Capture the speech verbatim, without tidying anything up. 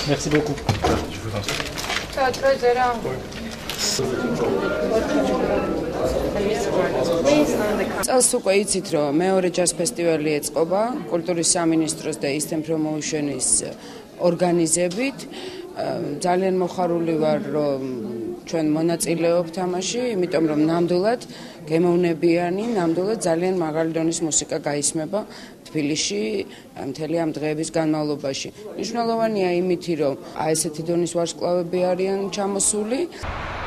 Merci beaucoup. Je vous en prie. წელს უკვე იცით, რომ მეორე ჯაზ ფესტივალი ეწყობა კულტურის სამინისტროს და Eastern Promotion-ის ორგანიზებით. ძალიან მოხარული ვარ, რომ ჩვენ მონაწილეობთ ამაში, იმიტომ რომ ნამდვილად გემოვნებიანი, ნამდვილად ძალიან მაღალი დონის მუსიკა გაისმება თბილისში მთელი ამ დღეების განმავლობაში. მნიშვნელოვანია იმითი, რომ აი ესეთი დონის ვარსკვლავები არიან ჩამოსული.